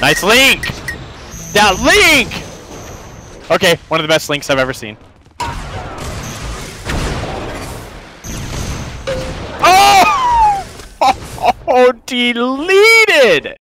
Nice link! That link! Okay, one of the best links I've ever seen. Oh! Oh, deleted!